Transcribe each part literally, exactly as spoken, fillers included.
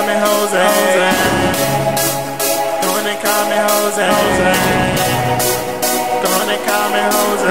call me Jose. Go on and call me Jose. Go on and call me Jose.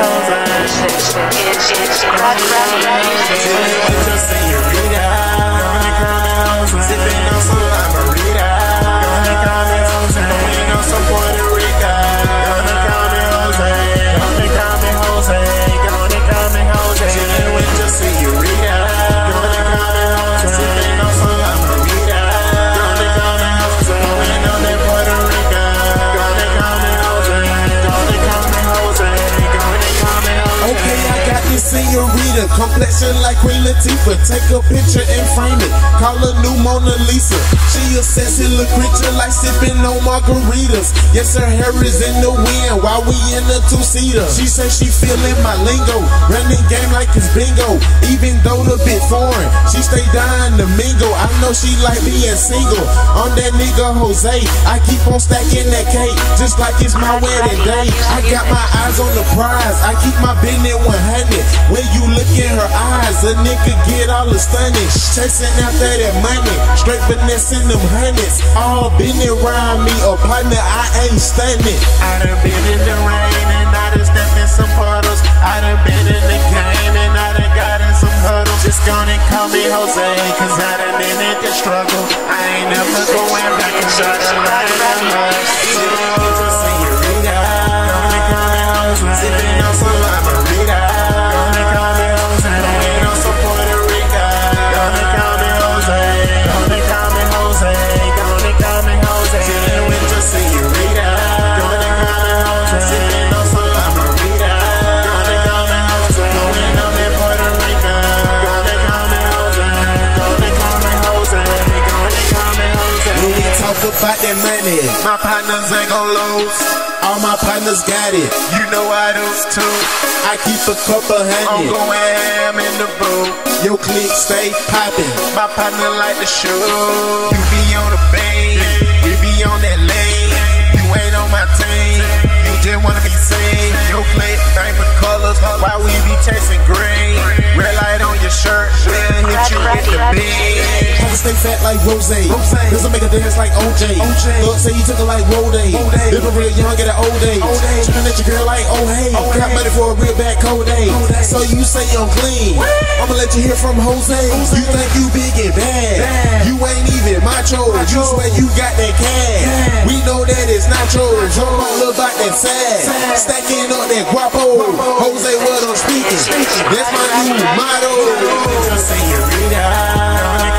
With your señorita. Go on and call me Jose. Sipping on some La Marita. Go on and call me Jose. Going on some Puerto Rica. Go on and call me Jose. Go on and call me Jose. Go on and call me Jose. Chillin' with your señorita. Go on and call me Jose. Sipping on some La Marita. Go on and call me Jose. Going on that Puerto Rica. Go on and call me Jose. Go on and call me Jose. Go on and call me Jose. Okay, I got this señorita, complexion like Queen Latifah. Take a picture and frame it, call her new Mona Lisa. She a sexy little creature like sipping on margaritas. Yes, her hair is in the wind while we in a two-seater. She say she feeling my lingo, running game like it's bingo. Even though the bit foreign, she stay dying to mingle. I know she like being single. On that nigga Jose, I keep on stacking that cake just like it's my wedding day. I got my eyes on the prize, I keep my business one hundred. When you look in her eyes, a nigga get all the stunning. Chasing after that money, straight finessing them hundreds. All been around me, a partner, I ain't stunning. I done been in the rain and I done stepped in some puddles. I done been in the game and I done got in some huddles. Just gonna call me Jose, cause I done been in the struggle. I ain't never going back and shot a light in the mud. Señorita, gonna call me Jose. Sipping on some La Marita. Gonna call me Jose. Going on some Puerto Rica. Gonna call me Jose. Gonna call me Jose. Gonna call me Jose. Chillin' with your señorita. Gonna call me Jose. Sipping on some La Marita. Gonna call me Jose. Going on that Puerto Rica. Gonna call me Jose. Gonna call me Jose. Gonna call me Jose. When we talk about that money, My partners ain't gon' lose. all my partners got it. You know I do too. I keep a couple I'm hundred. going ham in the booth. Your clique stay poppin'. My partner like the shoe. You be on the bang, we be on that lane. You ain't on my team, you just wanna be seen. Your clique ain't for colors, why we be chasing green? Red light on your shirt, we'll hit you with the beam. Pocket stay fat like Rose. Doesn't make a dance like O J. Thug say you took her like Rode. Living real young at an old age. Tripping at your girl like oh hey. Got money for a real bad cold day. So you say I'm clean. I'ma let you hear from Jose. You think you big and bad. You ain't even macho. You swear you got that cash. We know that it's nachos. I'm all about that sad. Stacking up that guapo. Jose, what I'm speaking. That's my new motto. Señorita,